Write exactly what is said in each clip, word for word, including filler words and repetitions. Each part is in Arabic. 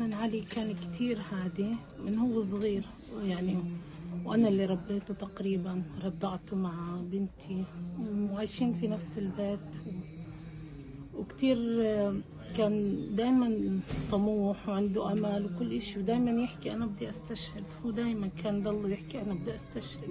أولا علي كان كتير هادي من هو صغير يعني، وأنا اللي ربيته تقريبا، رضعته مع بنتي وعايشين في نفس البيت، وكتير كان دايما طموح وعنده أمل وكل إشي، ودايما يحكي أنا بدي أستشهد، هو دايما كان ضل يحكي أنا بدي أستشهد،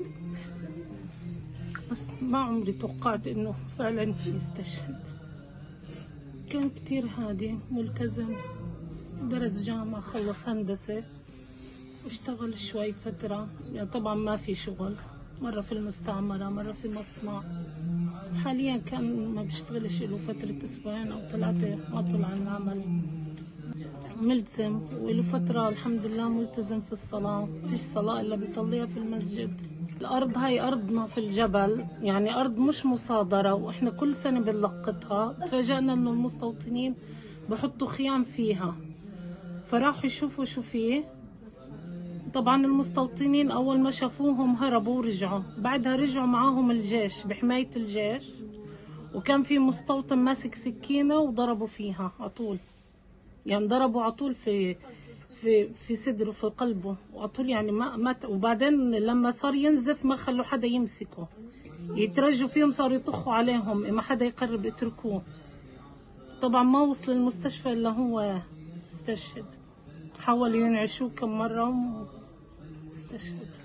بس ما عمري توقعت إنه فعلا يستشهد. كان كتير هادي ملتزم، درس جامعة، خلص هندسة واشتغل شوي فترة، يعني طبعا ما في شغل، مرة في المستعمرة مرة في مصنع. حاليا كان ما بيشتغلش له فترة أسبوعين أو ثلاثة ما طلع العمل. ملتزم وله فترة الحمد لله ملتزم في الصلاة، فيش صلاة إلا بيصليها في المسجد. الأرض هاي أرضنا في الجبل، يعني أرض مش مصادرة، وإحنا كل سنة بنلقطها. تفاجأنا إنه المستوطنين بحطوا خيام فيها، فراحوا يشوفوا شو فيه. طبعا المستوطنين أول ما شافوهم هربوا ورجعوا، بعدها رجعوا معاهم الجيش بحماية الجيش، وكان في مستوطن ماسك سكينة وضربوا فيها عطول، يعني ضربوا عطول في في في صدره في قلبه وعطول، يعني ما مات. وبعدين لما صار ينزف ما خلوا حدا يمسكه، يترجوا فيهم، صاروا يطخوا عليهم، ما حدا يقرب يتركوه. طبعا ما وصل المستشفى إلا هو استشهد، حاولوا ينعشوه كم مرة واستشهد.